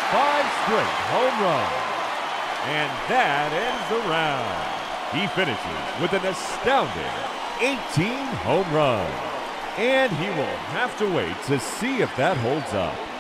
5 straight home runs. And that ends the round. He finishes with an astounding 18 home runs. And he will have to wait to see if that holds up.